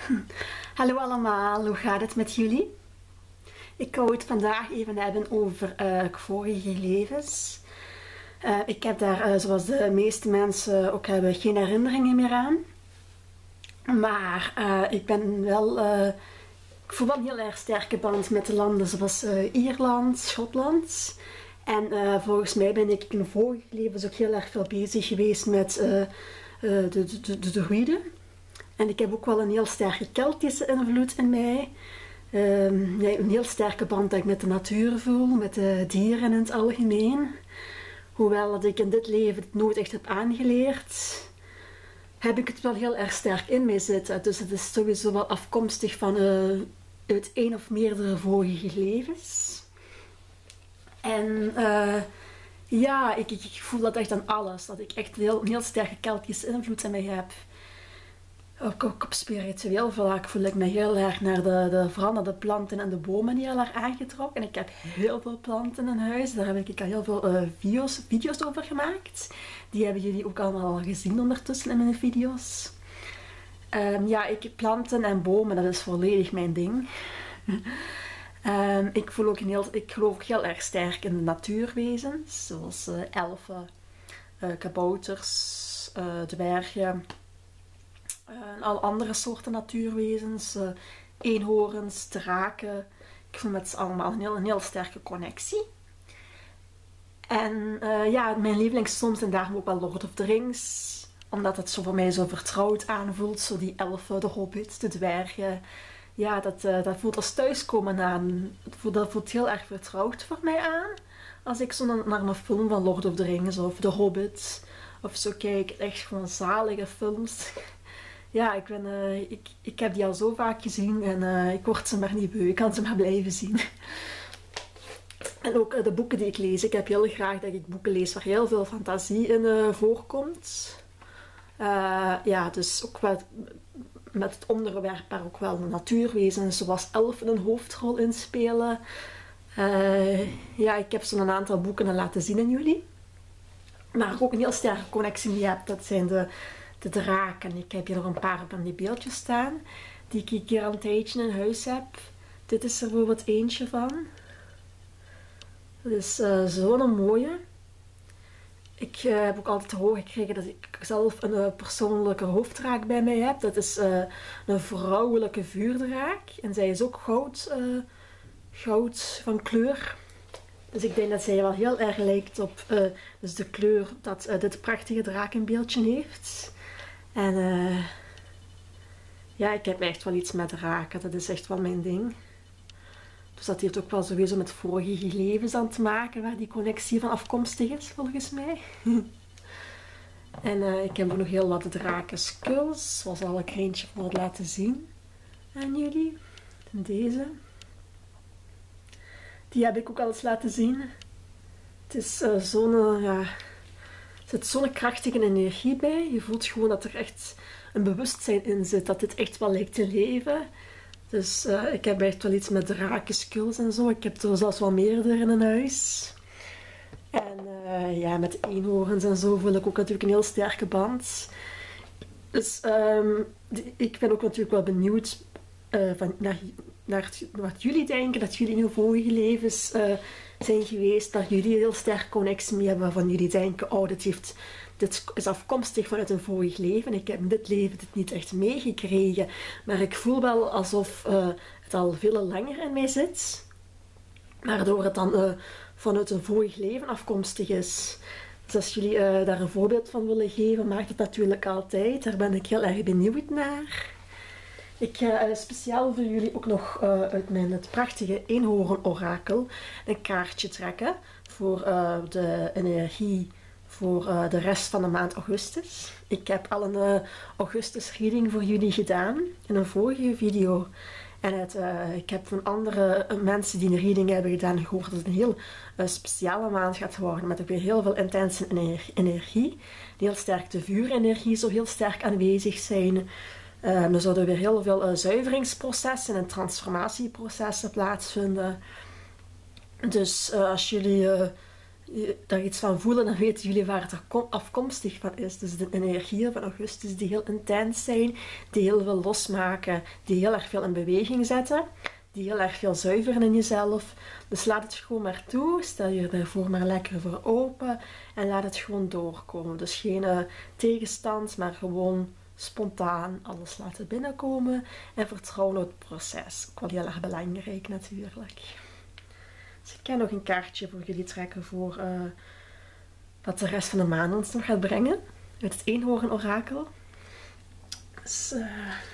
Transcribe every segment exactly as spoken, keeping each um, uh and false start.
Hallo allemaal, hoe gaat het met jullie? Ik wou het vandaag even hebben over uh, vorige levens. Uh, ik heb daar, uh, zoals de meeste mensen ook hebben, geen herinneringen meer aan. Maar uh, ik ben wel, uh, ik voel wel een heel erg sterke band met de landen zoals uh, Ierland, Schotland. En uh, volgens mij ben ik in vorige levens ook heel erg veel bezig geweest met uh, uh, de, de, de, de druïden. En ik heb ook wel een heel sterke Keltische invloed in mij. Um, ja, een heel sterke band dat ik met de natuur voel, met de dieren in het algemeen. Hoewel dat ik in dit leven het nooit echt heb aangeleerd, heb ik het wel heel erg sterk in mij zitten. Dus het is sowieso wel afkomstig van uh, uit één of meerdere vorige levens. En uh, ja, ik, ik, ik voel dat echt aan alles. Dat ik echt heel, een heel sterke Keltische invloed in mij heb. Ook, ook op spiritueel vlak voel ik me heel erg naar de, de veranderde planten en de bomen heel erg aangetrokken. En ik heb heel veel planten in huis. Daar heb ik al heel veel uh, video's, video's over gemaakt. Die hebben jullie ook allemaal al gezien ondertussen in mijn video's. Um, ja, ik, planten en bomen, dat is volledig mijn ding. um, ik, voel ook een heel, ik geloof ook heel erg sterk in de natuurwezens. Zoals uh, elfen, uh, kabouters, uh, dwergen. En al andere soorten natuurwezens, uh, eenhoorns, draken. Ik voel met ze allemaal een heel, een heel sterke connectie. En uh, ja, mijn lievelingsfilms zijn daarom ook wel Lord of the Rings. Omdat het zo voor mij zo vertrouwd aanvoelt. Zo die elfen, de hobbits, de dwergen. Ja, dat, uh, dat voelt als thuiskomen aan. Dat voelt, dat voelt heel erg vertrouwd voor mij aan. Als ik zo naar, naar een film van Lord of the Rings of The Hobbit of zo kijk. Echt gewoon zalige films. Ja, ik, ben, uh, ik, ik heb die al zo vaak gezien en uh, ik word ze maar niet beu. Ik kan ze maar blijven zien. En ook uh, de boeken die ik lees. Ik heb heel graag dat ik boeken lees waar heel veel fantasie in uh, voorkomt. Uh, ja, dus ook wat, met het onderwerp waar ook wel natuurwezens zoals elfen een hoofdrol in spelen. Uh, ja, ik heb zo'n aantal boeken laten zien aan jullie. Maar ook een heel sterke connectie die je hebt, dat zijn de... de draken. Ik heb hier nog een paar van die beeldjes staan die ik hier al een tijdje in huis heb. Dit is er bijvoorbeeld eentje van. Dat is uh, zo'n mooie. Ik uh, heb ook altijd te horen gekregen dat ik zelf een uh, persoonlijke hoofddraak bij mij heb. Dat is uh, een vrouwelijke vuurdraak. En zij is ook goud, uh, goud van kleur. Dus ik denk dat zij wel heel erg lijkt op uh, dus de kleur dat uh, dit prachtige drakenbeeldje heeft. En uh, ja, ik heb echt wel iets met draken. Dat is echt wel mijn ding. Dus dat heeft ook wel sowieso met vorige levens aan te maken, waar die connectie van afkomstig is, volgens mij. En uh, ik heb ook nog heel wat drakenskulls, zoals al een eentje voor het laten zien aan jullie. En deze. Die heb ik ook al eens laten zien. Het is uh, zo'n... Uh, ja, er zit zo'n krachtige energie bij. Je voelt gewoon dat er echt een bewustzijn in zit. Dat dit echt wel lijkt te leven. Dus uh, ik heb echt wel iets met drakenskulls en zo. Ik heb er zelfs wel meerdere in een huis. En uh, ja, met eenhoorns en zo voel ik ook natuurlijk een heel sterke band. Dus um, die, ik ben ook natuurlijk wel benieuwd uh, van, naar, naar wat jullie denken. Dat jullie in hun vorige levens... Uh, zijn geweest, dat jullie een heel sterke connectie mee hebben, waarvan jullie denken, oh, dit, heeft, dit is afkomstig vanuit een vorig leven. Ik heb in dit leven dit niet echt meegekregen, maar ik voel wel alsof uh, het al veel langer in mij zit, waardoor het dan uh, vanuit een vorig leven afkomstig is. Dus als jullie uh, daar een voorbeeld van willen geven, maakt het natuurlijk altijd. Daar ben ik heel erg benieuwd naar. Ik ga uh, speciaal voor jullie ook nog uh, uit mijn het prachtige eenhoorn-orakel een kaartje trekken voor uh, de energie voor uh, de rest van de maand augustus. Ik heb al een uh, augustus-reading voor jullie gedaan in een vorige video. En het, uh, ik heb van andere uh, mensen die een reading hebben gedaan gehoord dat het een heel uh, speciale maand gaat worden. Met ook weer heel veel intense energie. Heel sterk de vuurenergie zo heel sterk aanwezig zijn. Um, er zouden weer heel veel uh, zuiveringsprocessen en transformatieprocessen plaatsvinden. Dus uh, als jullie uh, je daar iets van voelen, dan weten jullie waar het er afkomstig van is. Dus de energieën van Augustus die heel intens zijn, die heel veel losmaken, die heel erg veel in beweging zetten, die heel erg veel zuiveren in jezelf. Dus laat het gewoon maar toe, stel je ervoor maar lekker voor open en laat het gewoon doorkomen. Dus geen uh, tegenstand, maar gewoon spontaan alles laten binnenkomen en vertrouwen op het proces. Ook wel heel erg belangrijk natuurlijk. Dus ik kan nog een kaartje voor jullie trekken voor uh, wat de rest van de maand ons nog gaat brengen. Uit het eenhoorn orakel. Dus, uh,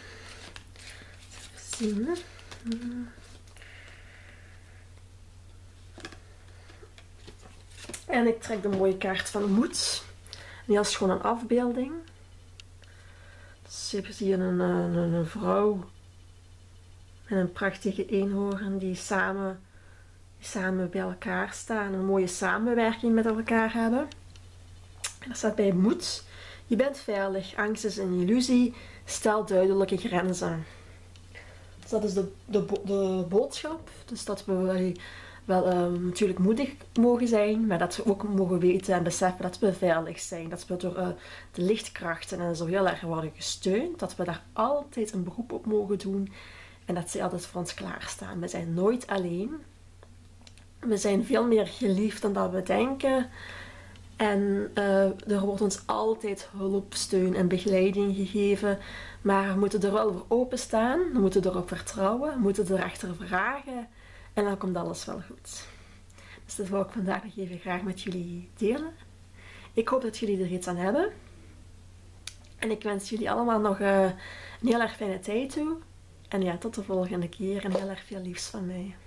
even zien. Hmm. En ik trek de mooie kaart van moed. En die is gewoon een afbeelding. Dus hier zie je een, een, een vrouw en een prachtige eenhoorn die samen, die samen bij elkaar staan. Een mooie samenwerking met elkaar hebben. En er staat bij moed. Je bent veilig, angst is een illusie. Stel duidelijke grenzen. Dus dat is de, de, de boodschap. Dus dat we wel um, natuurlijk moedig mogen zijn, maar dat we ook mogen weten en beseffen dat we veilig zijn. Dat we door uh, de lichtkrachten en zo heel erg worden gesteund. Dat we daar altijd een beroep op mogen doen. En dat ze altijd voor ons klaarstaan. We zijn nooit alleen. We zijn veel meer geliefd dan dat we denken. En uh, er wordt ons altijd hulp, steun en begeleiding gegeven. Maar we moeten er wel voor openstaan. We moeten erop vertrouwen. We moeten erachter vragen. En dan komt alles wel goed. Dus dat wil ik vandaag nog even graag met jullie delen. Ik hoop dat jullie er iets aan hebben. En ik wens jullie allemaal nog uh, een heel erg fijne tijd toe. En ja, tot de volgende keer en heel erg veel liefs van mij.